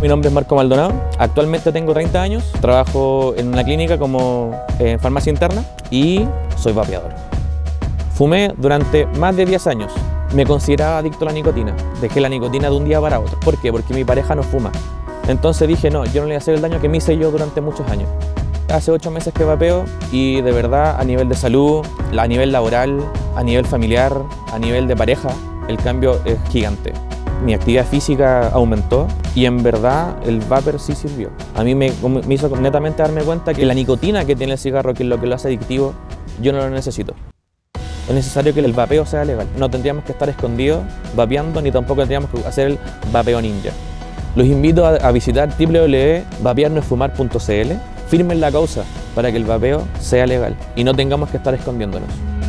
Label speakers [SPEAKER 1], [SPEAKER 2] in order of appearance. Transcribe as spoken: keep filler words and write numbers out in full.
[SPEAKER 1] Mi nombre es Marco Maldonado, actualmente tengo treinta años, trabajo en una clínica como en farmacia interna y soy vapeador. Fumé durante más de diez años, me consideraba adicto a la nicotina, dejé la nicotina de un día para otro. ¿Por qué? Porque mi pareja no fuma. Entonces dije no, yo no le voy a hacer el daño que me hice yo durante muchos años. Hace ocho meses que vapeo y de verdad a nivel de salud, a nivel laboral, a nivel familiar, a nivel de pareja, el cambio es gigante. Mi actividad física aumentó y en verdad el vapor sí sirvió. A mí me, me hizo netamente darme cuenta que la nicotina que tiene el cigarro, que es lo que lo hace adictivo, yo no lo necesito. Es necesario que el vapeo sea legal. No tendríamos que estar escondidos vapeando ni tampoco tendríamos que hacer el vapeo ninja. Los invito a, a visitar w w w punto vapear no es fumar punto c l. Firmen la causa para que el vapeo sea legal y no tengamos que estar escondiéndonos.